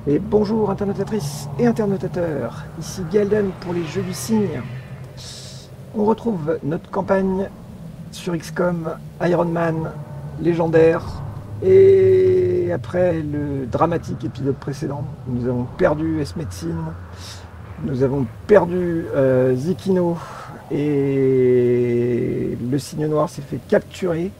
Et bonjour internautatrices et internautateurs, ici Galden pour les Jeux du Cygne. On retrouve notre campagne sur XCOM, Iron Man, légendaire, et après le dramatique épisode précédent, nous avons perdu S-Medicine, nous avons perdu Zikino, et le Cygne Noir s'est fait capturer.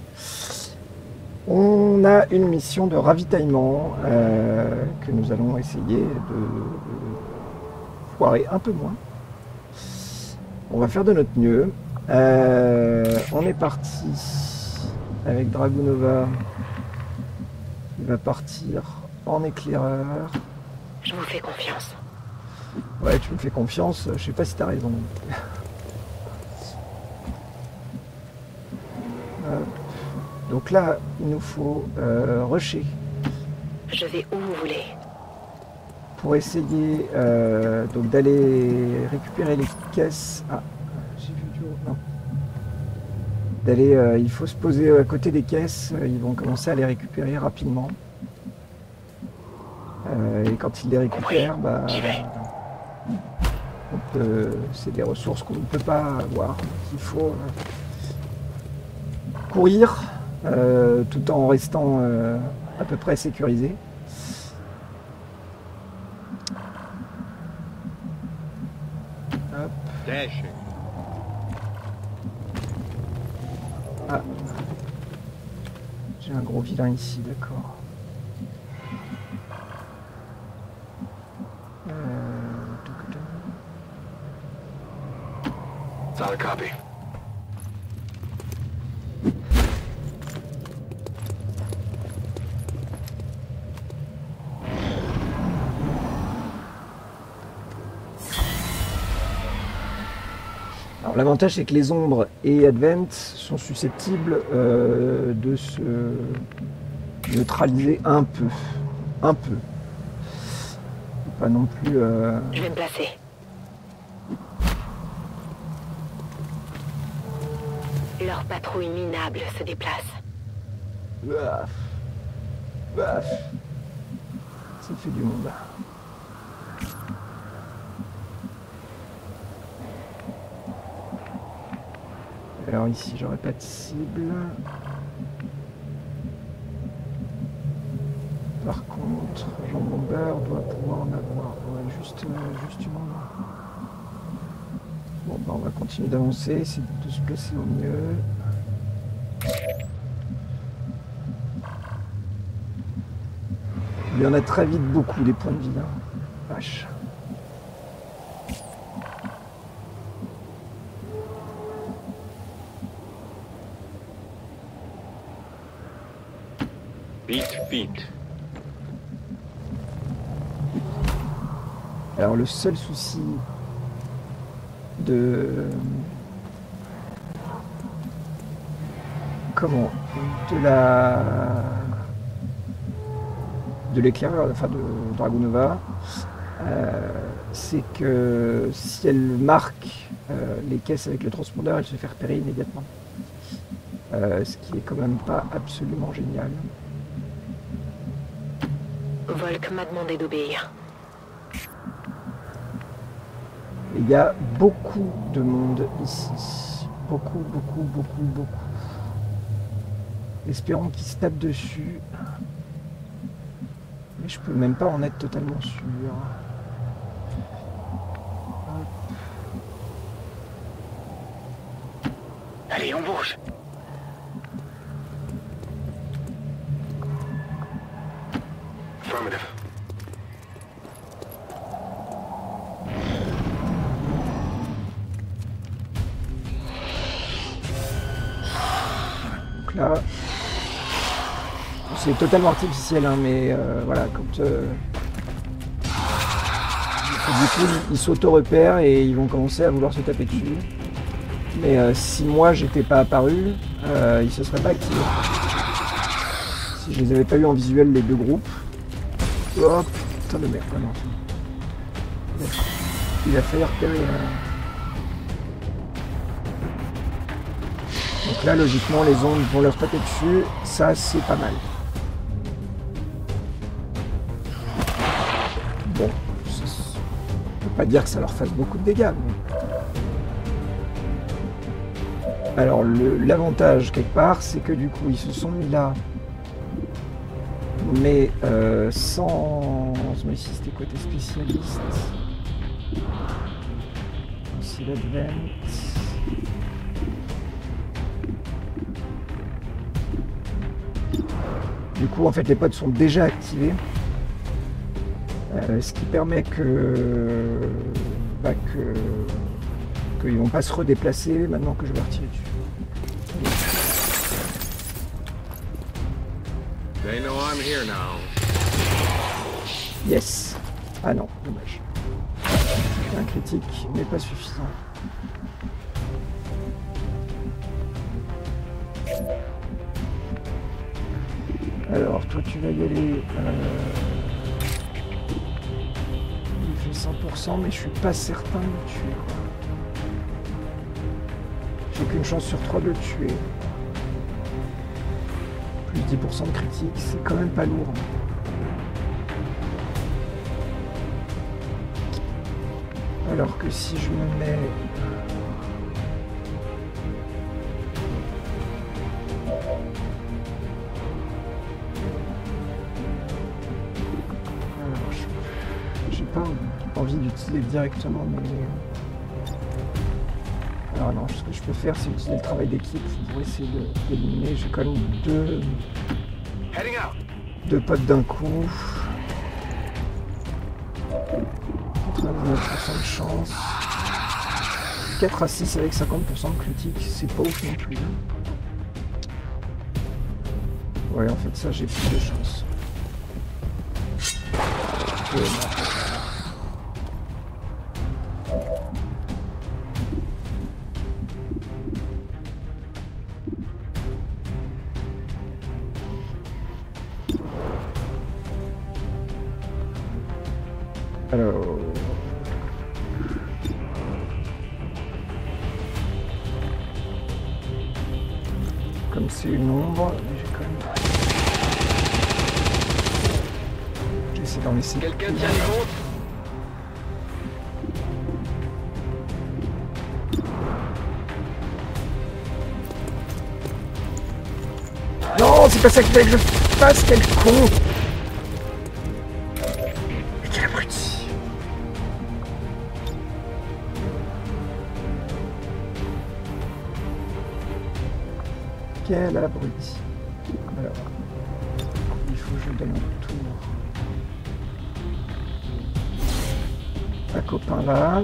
On a une mission de ravitaillement que nous allons essayer de foirer un peu moins. On va faire de notre mieux. On est parti avec Dragunova. Il va partir en éclaireur. Je vous fais confiance. Ouais, tu me fais confiance. Je sais pas si tu as raison. Donc là, il nous faut rusher. Je vais où vous voulez. Pour essayer donc d'aller récupérer les caisses. Ah, j'ai vu du haut. Non. D'aller, il faut se poser à côté des caisses. Ils vont commencer à les récupérer rapidement. Et quand ils les récupèrent, bah, c'est des ressources qu'on ne peut pas avoir. Il faut courir. Tout en restant à peu près sécurisé. Hop. Ah. J'ai un gros vilain ici, d'accord. Solid copy. Alors l'avantage c'est que les ombres et Advent sont susceptibles de se neutraliser un peu. Un peu. Pas non plus... Je vais me placer. Leur patrouille minable se déplace. Baf. Baf. Ça fait du monde. Alors ici, j'aurais pas de cible. Par contre, Jean Bomber doit pouvoir en avoir. Ouais, juste une ombre. Bon, bah, on va continuer d'avancer, essayer de se placer au mieux. Il y en a très vite beaucoup des points de vie. Hein. Vache. Beat. Alors le seul souci de l'éclaireur, enfin de Dragunova, c'est que si elle marque les caisses avec le transpondeur, elle se fait repérer immédiatement. Ce qui est quand même pas absolument génial. Volk m'a demandé d'obéir. Il y a beaucoup de monde ici. Beaucoup. Espérons qu'ils se tapent dessus. Mais je peux même pas en être totalement sûr. Hop. Allez, on bouge. Affirmative. Donc là, c'est totalement artificiel, hein, mais voilà, quand du coup, ils s'auto-repèrent et ils vont commencer à vouloir se taper dessus. Mais si moi j'étais pas apparu, ils se seraient pas activés. Si je les avais pas eu en visuel les deux groupes. Oh putain de merde, non. Il a failli repérer. Donc là, logiquement, les ondes vont leur taper dessus. Ça, c'est pas mal. pas dire que ça leur fasse beaucoup de dégâts. Mais... Alors l'avantage quelque part, c'est que du coup ils se sont mis là, mais sans... Mais si c'était côté spécialiste, c'est l'advent. Du coup en fait les pods sont déjà activés. Ce qui permet que qu'ils vont pas se redéplacer maintenant que je vais retirer dessus. They know I'm here now. Yes. Ah non, dommage. Un critique, mais pas suffisant. Alors, toi tu vas y aller. Il fait 100%, mais je suis pas certain de le tuer. J'ai qu'une chance sur 3 de le tuer. Plus 10% de critique, c'est quand même pas lourd. Alors que si je me mets... J'ai pas envie d'utiliser directement mes... Alors non, ce que je peux faire, c'est utiliser le travail d'équipe pour essayer d'éliminer. J'ai quand même deux potes d'un coup. 99% de chance. 4 à 6 avec 50% de critique, c'est pas ouf non plus. Ouais, en fait, ça, j'ai plus de chance. Alors... Comme c'est une ombre, j'ai quand même... J'essaie d'en laisser... Quelqu'un tient les comptes? Non, c'est pas ça qu'il fallait que je fasse, quel con! Mais quel abruti! Quel abruti! Alors, il faut que je donne un tour à copain là.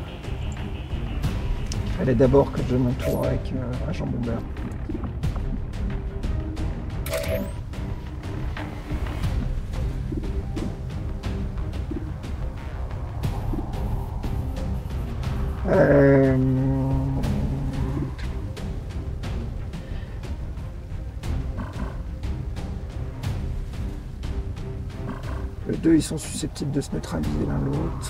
Il fallait d'abord que je donne un tour avec Agent Bomber. Les deux, ils sont susceptibles de se neutraliser l'un l'autre.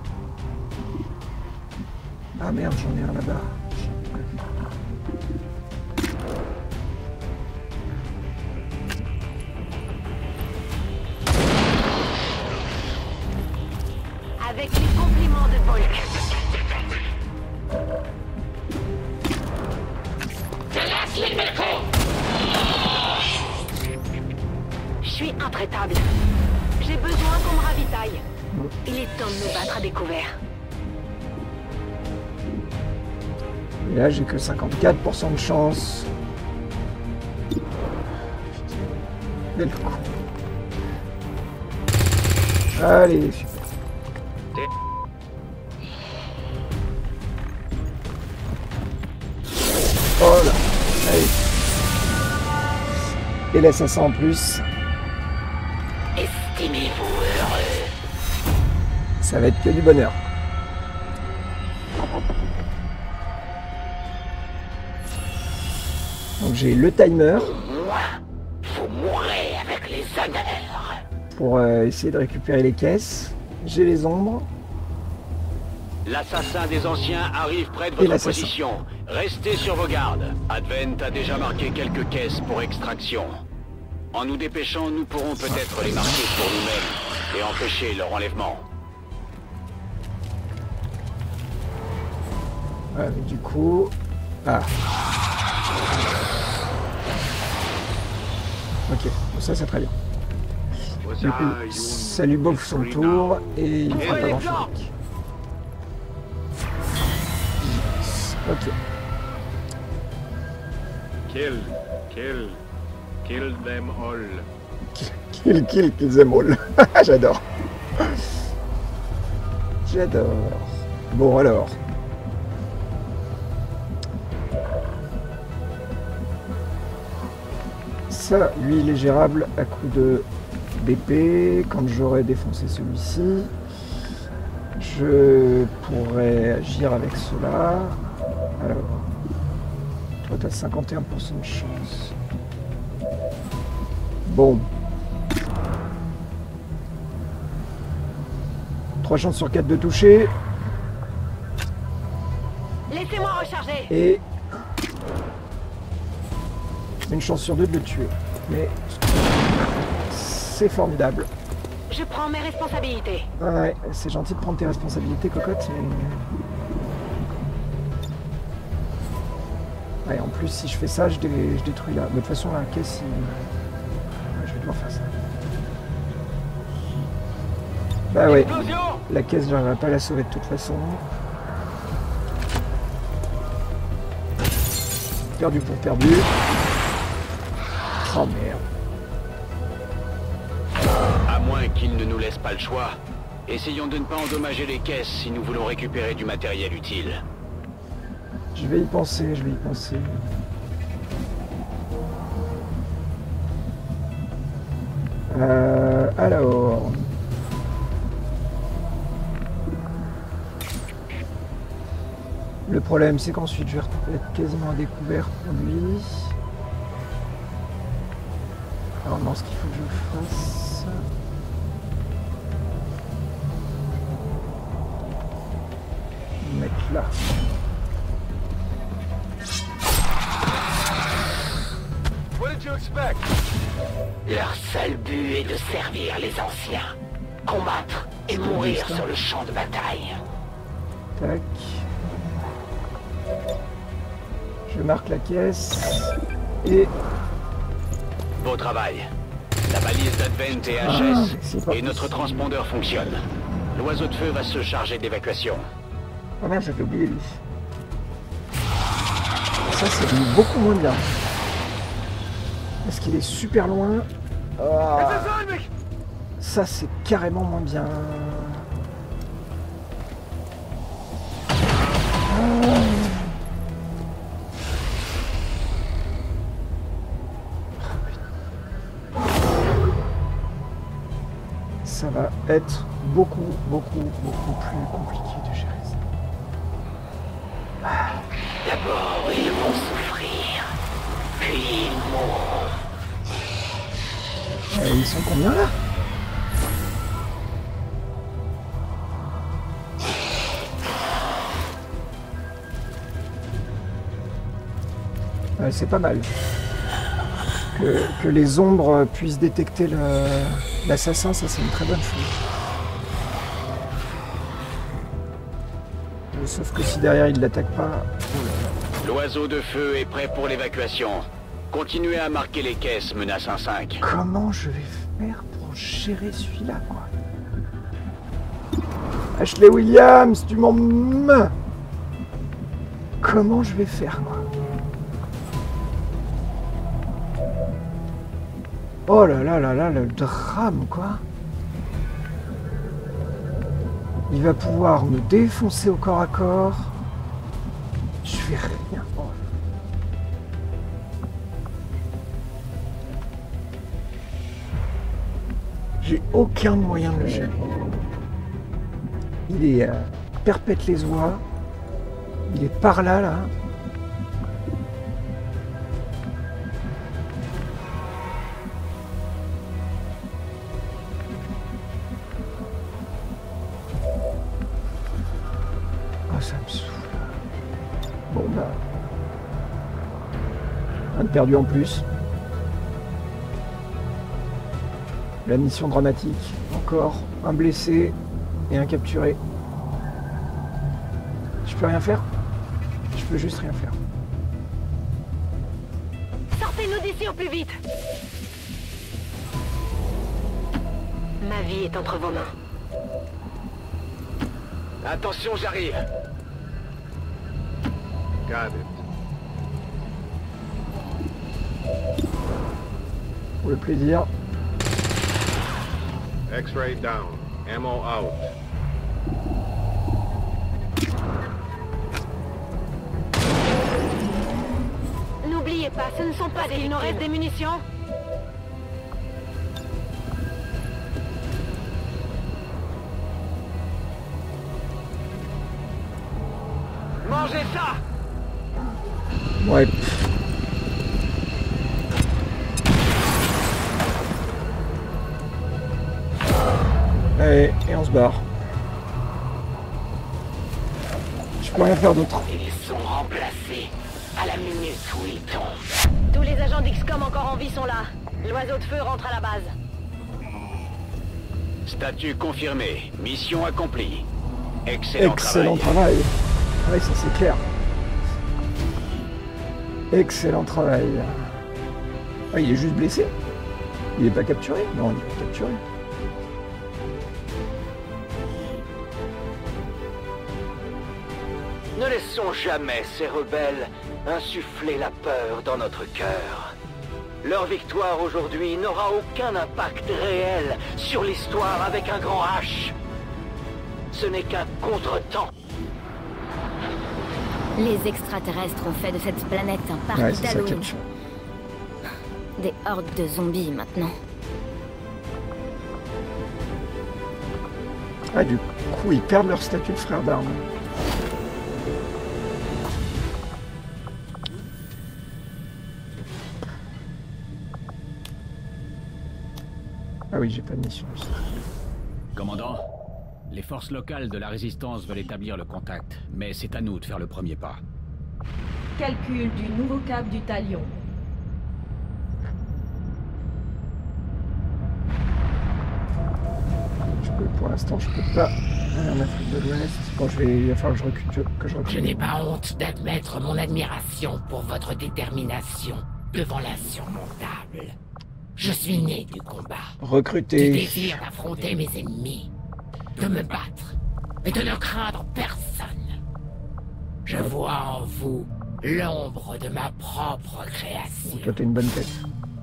Ah merde, j'en ai un là-bas. Avec les compliments de Volk. Je suis intraitable. J'ai besoin qu'on me ravitaille. Il est temps de me battre à découvert. Et là, j'ai que 54% de chance. Quel coup. Allez, super. Oh là, allez. Et l'assassin en plus. Estimez-vous heureux. Ça va être que du bonheur. Donc j'ai le timer. Moi, vous mourrez avec les honneurs. Pour essayer de récupérer les caisses. J'ai les ombres. L'assassin des anciens arrive près de Et votre l'assassin. position. Restez sur vos gardes. Advent a déjà marqué quelques caisses pour extraction. En nous dépêchant, nous pourrons peut-être les marquer pour nous-mêmes et empêcher leur enlèvement. Ouais, mais du coup... Ah. Ok, ça c'est très bien. Du coup, ça lui bouffe son tour et il fera pas grand chose. Ok. Kill them all. Kill them all. J'adore. J'adore. Bon alors. Ça, lui, il est gérable à coup de d'épée. Quand j'aurai défoncé celui-ci, je pourrais agir avec cela. Alors, toi, tu as 51% de chance. Bon. 3 chances sur 4 de toucher. Laissez-moi recharger. Et une chance sur 2 de le tuer. Mais c'est formidable. Je prends mes responsabilités. Ouais, c'est gentil de prendre tes responsabilités, cocotte, mais... Ouais, en plus, si je fais ça, je détruis là. Mais de toute façon, la caisse, ouais, je vais devoir faire ça. Bah ouais, la caisse, j'arriverai pas à la sauver de toute façon. Perdu pour perdu. Oh merde. À moins qu'il ne nous laisse pas le choix, essayons de ne pas endommager les caisses si nous voulons récupérer du matériel utile. Je vais y penser, je vais y penser. Alors... Le problème, c'est qu'ensuite, je vais être quasiment à découvert pour lui. Alors non, ce qu'il faut que je fasse... Mettre là. Leur seul but est de servir les anciens. Combattre et mourir sur le champ de bataille. Tac. Je marque la caisse. Et... Beau travail. La balise d'Advent est HS et notre transpondeur fonctionne. L'oiseau de feu va se charger d'évacuation. Oh merde, j'avais oublié lui. Ça, c'est beaucoup moins bien. Parce qu'il est super loin. Ah. Ça, c'est carrément moins bien. Ça va être beaucoup plus compliqué de gérer ça. D'abord, ils vont souffrir, puis ils mourront. Ils sont combien là? C'est pas mal. Que les ombres puissent détecter l'assassin, ça c'est une très bonne chose. Sauf que si derrière il l'attaque pas... L'oiseau de feu est prêt pour l'évacuation. Continuez à marquer les caisses, menace 1-5. Comment je vais faire pour gérer celui-là, quoi? Ashley Williams, tu m'en... Comment je vais faire, quoi? Oh là là là là, le drame, quoi. Il va pouvoir me défoncer au corps à corps. Je fais rien. Oh. J'ai aucun moyen de le gérer. Il est perpète les oies. Il est par là, là. Oh, ça me saoule. Bon, bah... Un de perdu en plus. La mission dramatique. Encore un blessé et un capturé. Je peux rien faire? je peux juste rien faire. Sortez-nous d'ici au plus vite. Ma vie est entre vos mains. Attention, j'arrive. Got it. Pour le plaisir. X-ray down. Ammo out. N'oubliez pas, ce ne sont pas des... Il nous reste des munitions. Mangez ça! Ouais. Allez, et on se barre. Je peux rien faire d'autre. Ils sont remplacés à la minute où ils tombent. Tous les agents d'XCOM encore en vie sont là. L'oiseau de feu rentre à la base. Statut confirmé. Mission accomplie. Excellent Excellent travail. Ouais, ça c'est clair. Excellent travail. Ah, il est juste blessé. Il est pas capturé? Non, il est pas capturé. Ne laissons jamais ces rebelles insuffler la peur dans notre cœur. Leur victoire aujourd'hui n'aura aucun impact réel sur l'histoire avec un grand H. Ce n'est qu'un contretemps. Les extraterrestres ont fait de cette planète un parc Ouais, c'est ça d'Halloween. capture. Des hordes de zombies maintenant. Ah, du coup, ils perdent leur statut de frère d'armes. Ah oui, j'ai pas de mission. Commandant, les forces locales de la résistance veulent établir le contact, mais c'est à nous de faire le premier pas. Calcul du nouveau cap du Talion. Pour l'instant, je peux pas aller en Afrique de l'Ouest. Quand il va falloir que je recule. Je n'ai pas honte d'admettre mon admiration pour votre détermination devant l'insurmontable. Je suis né du combat, du Recruter. désir d'affronter mes ennemis, de me battre et de ne craindre personne. Je vois en vous l'ombre de ma propre création. Toi, t'as une bonne tête.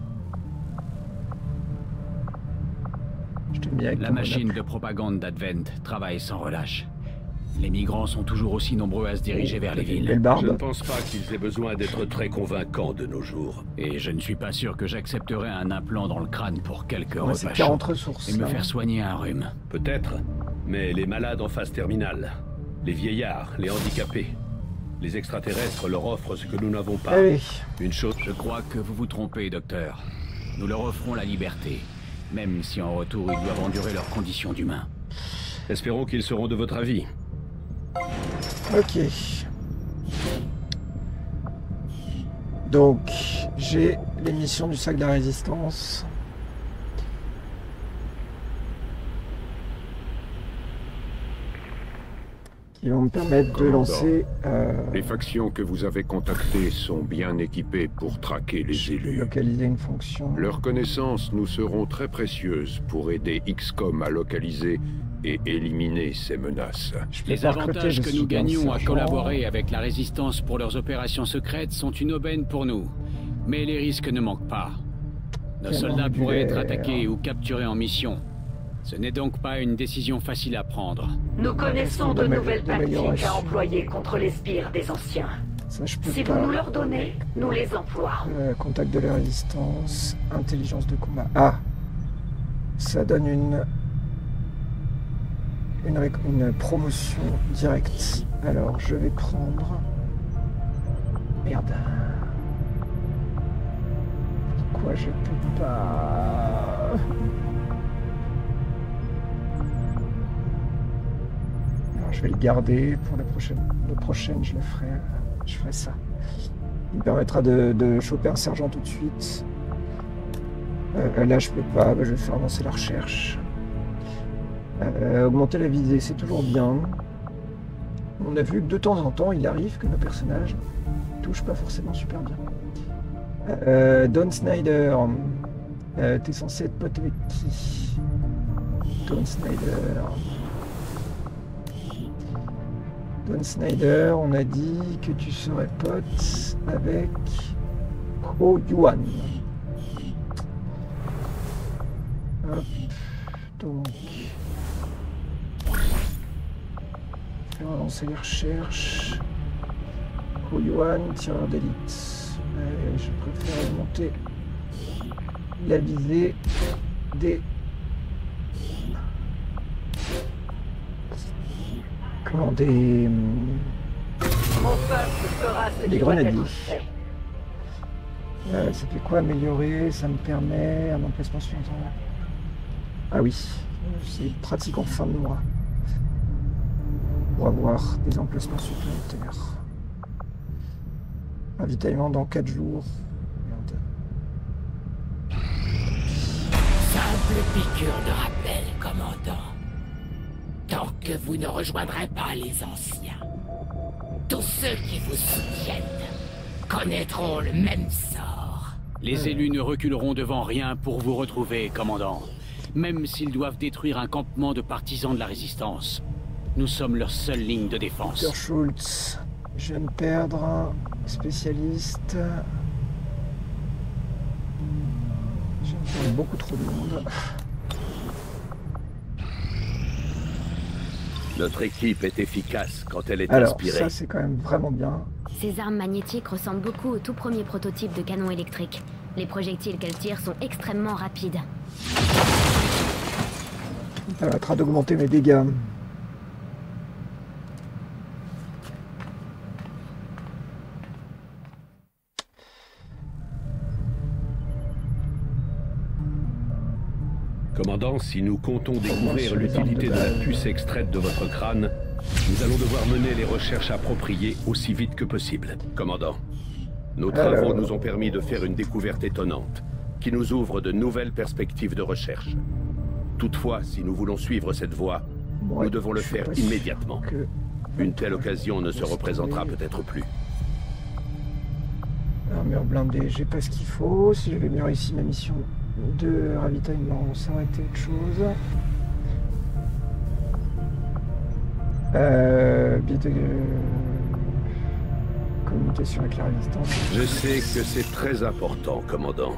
Je t'ai mis avec La ton machine monopole. de propagande d'Advent travaille sans relâche. Les migrants sont toujours aussi nombreux à se diriger vers les Belle villes. Je ne barbe. pense pas qu'ils aient besoin d'être très convaincants de nos jours. Et je ne suis pas sûr que j'accepterai un implant dans le crâne pour quelques Ouais, c'est repas 40 chauds ressources. et me hein. faire soigner un rhume. Peut-être, mais les malades en phase terminale, les vieillards, les handicapés, les extraterrestres leur offrent ce que nous n'avons pas. Allez, Une chose... Je crois que vous vous trompez, docteur. Nous leur offrons la liberté, même si en retour ils doivent endurer leurs conditions d'humains. Espérons qu'ils seront de votre avis. ok. Donc, j'ai les missions du sac de la résistance. Qui vont me permettre de Commandant. lancer... Les factions que vous avez contactées sont bien équipées pour traquer les élus. localiser une fonction. Leurs connaissances nous seront très précieuses pour aider XCOM à localiser et éliminer ces menaces. Je peux Les pas recruter, avantages je que suis nous bien gagnons à sergent. collaborer avec la Résistance pour leurs opérations secrètes sont une aubaine pour nous. Mais les risques ne manquent pas. Nos Quel soldats pourraient être angulaire. attaqués ou capturés en mission. Ce n'est donc pas une décision facile à prendre. Nous connaissons de nouvelles tactiques d'amélioration. à employer contre les spires des anciens. Ça, je peux Si pas. vous nous leur donnez, nous les emploierons. Contact de la résistance, intelligence de combat. Ah, ça donne une promotion directe. Alors, je vais prendre... Merde. Pourquoi je peux pas... Alors, je vais le garder pour la prochaine. La prochaine, je ferai ça. Il me permettra de choper un sergent tout de suite. Là, je peux pas. Je vais faire avancer la recherche. Augmenter la visée, c'est toujours bien. On a vu que de temps en temps, il arrive que nos personnages touchent pas forcément super bien. Don Snyder, t'es censé être pote avec qui? Don Snyder. Don Snyder, on a dit que tu serais pote avec Ho Yuan. Hop, donc... On va lancer les recherches. Ho Yuan, tireur d'élite. Je préfère monter la visée des... Comment des grenadiers. Ça fait quoi améliorer? Ça me permet un emplacement supplémentaire. Ah oui, c'est pratique en fin de mois. Pour avoir des emplacements supplémentaires. Ravitaillement dans 4 jours. Simple piqûre de rappel, commandant. Tant que vous ne rejoindrez pas les anciens, tous ceux qui vous soutiennent connaîtront le même sort. Les élus ne reculeront devant rien pour vous retrouver, commandant. Même s'ils doivent détruire un campement de partisans de la résistance. Nous sommes leur seule ligne de défense. Dr. Schultz, je viens de perdre un spécialiste. Je viens de perdre beaucoup trop de monde. Notre équipe est efficace quand elle est Alors, inspirée. ça c'est quand même vraiment bien. Ces armes magnétiques ressemblent beaucoup au tout premier prototype de canon électrique. Les projectiles qu'elles tirent sont extrêmement rapides. Ça permettra d'augmenter mes dégâts. Commandant, si nous comptons découvrir l'utilité de la puce extraite de votre crâne, nous allons devoir mener les recherches appropriées aussi vite que possible. Commandant, nos travaux nous ont permis de faire une découverte étonnante, qui nous ouvre de nouvelles perspectives de recherche. Toutefois, si nous voulons suivre cette voie, nous devons le faire immédiatement. Une telle occasion ne se représentera peut-être plus. Armure blindée, j'ai pas ce qu'il faut. Si j'avais bien réussi ma mission de ravitaillement, ça aurait été autre chose. Communication avec la résistance. Je sais que c'est très important, commandant.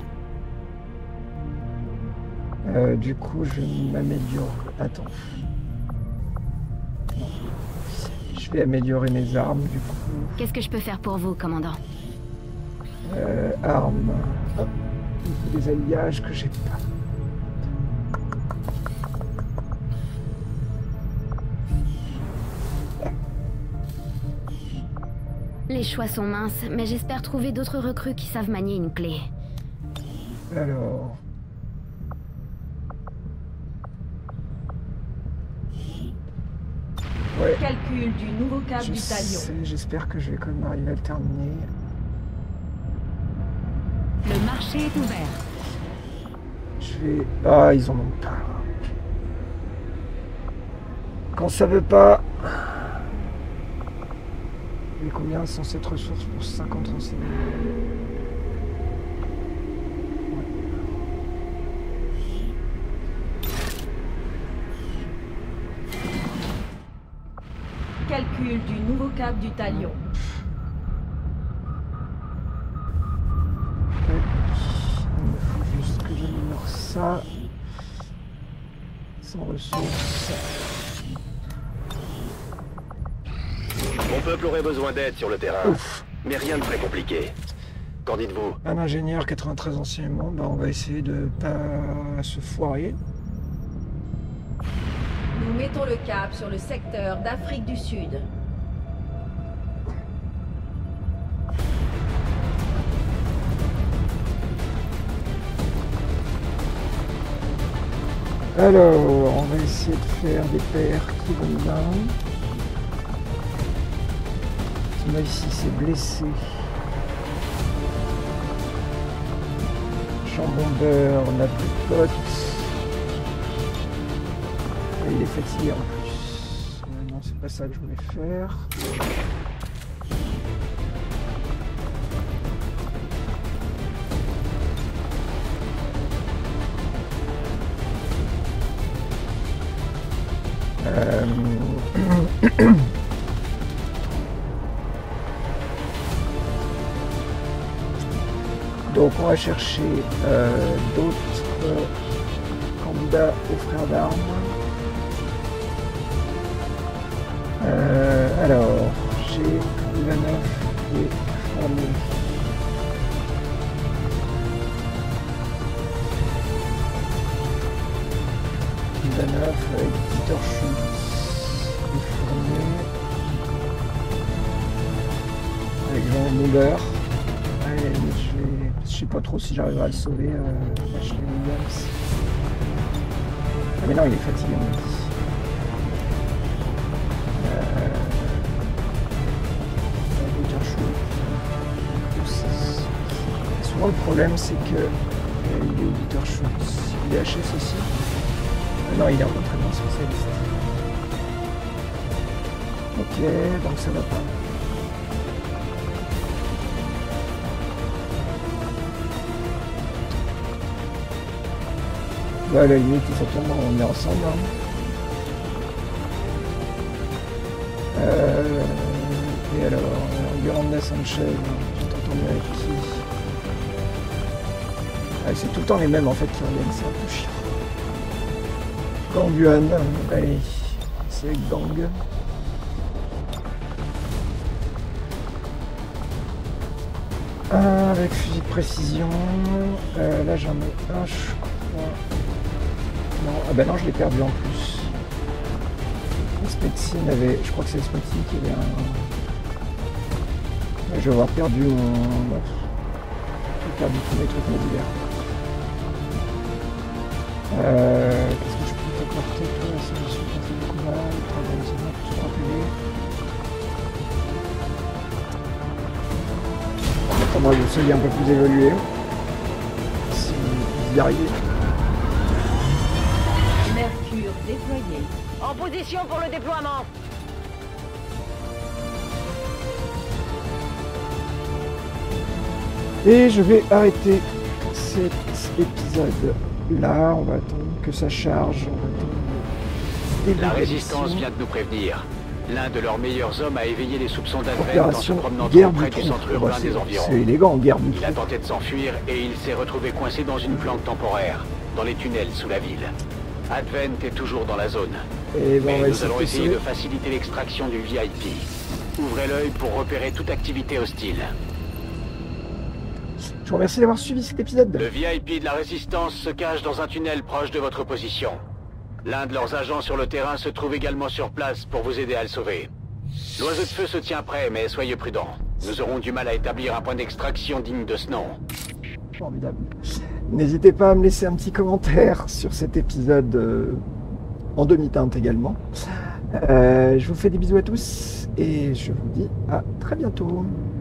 Du coup, je m'améliore. Attends. Non. Je vais améliorer mes armes, du coup. Qu'est-ce que je peux faire pour vous, commandant? Armes. Hop. Il faut des alliages que j'ai pas. Les choix sont minces, mais j'espère trouver d'autres recrues qui savent manier une clé. Alors... Ouais. Calcul du nouveau cap du talion. J'espère que je vais quand même arriver à le terminer. Le marché est ouvert. Je vais... Ah, ils en ont pas. Quand ça veut pas... Et combien sont cette ressource pour 50 renseignements? Calcul du nouveau cap du talion. Il faut juste que j'améliore ça. Sans ressources. Mon peuple aurait besoin d'aide sur le terrain. Ouf. Mais rien de très compliqué. Qu'en dites-vous? Un ingénieur, 93 enseignements, bah on va essayer de pas se foirer. Nous mettons le cap sur le secteur d'Afrique du Sud. Alors, on va essayer de faire des paires qui vont bien. Moi ici c'est blessé. Chambombeur, on a plus de potes. Et il est fatigué en plus. Non, c'est pas ça que je voulais faire. Donc on va chercher d'autres candidats aux frères d'armes. Alors, j'ai Ivanov et Fournier. Ivanov avec Peter Schultz et Fournier avec Jean Muller. Allez, je sais pas trop si j'arriverai à le sauver, Ashley Williams. Ah mais non, il est fatigué, on m'a dit. Souvent le problème c'est que il est auditeur Schultz, il est HS aussi. Non, il est en entraînement spécialiste. Ok, donc ça va pas. Ouais, à la limite, ça tombe, on est ensemble. Hein. Et alors, Yolanda Sanchez, tu t'entends bien avec qui? Ah, c'est tout le temps les mêmes en fait qui reviennent, c'est un peu chiant. Gang Yuan, allez, c'est avec Gang. Avec fusil de précision, là j'en ai un, je crois. Non, ah ben non, je l'ai perdu en plus. Spetsine avait, je crois que c'est Spetsine qui avait un... Je vais avoir perdu mon... J'ai perdu tous mes trucs modulaires. Qu'est-ce que je peux t'apporter toi? La solution contre le combat, le travail, c'est bon, tout rappelé. Attends, moi je suis un peu plus évolué. Si vous y arrivez. Mercure déployé. En position pour le déploiement. Et je vais arrêter cet épisode là, on va attendre que ça charge. La résistance vient de nous prévenir. L'un de leurs meilleurs hommes a éveillé les soupçons d'Advent en se promenant trop près du centre urbain des environs. C'est élégant, guerre du Il a tenté de s'enfuir et il s'est retrouvé coincé dans une planque temporaire, dans les tunnels sous la ville. Advent est toujours dans la zone. Et bon, mais nous allons essayer de faciliter l'extraction du VIP. Ouvrez l'œil pour repérer toute activité hostile. Je vous remercie d'avoir suivi cet épisode. Le VIP de la Résistance se cache dans un tunnel proche de votre position. L'un de leurs agents sur le terrain se trouve également sur place pour vous aider à le sauver. L'oiseau de feu se tient prêt, mais soyez prudents. Nous aurons du mal à établir un point d'extraction digne de ce nom. Formidable. N'hésitez pas à me laisser un petit commentaire sur cet épisode en demi-teinte également. Je vous fais des bisous à tous et je vous dis à très bientôt.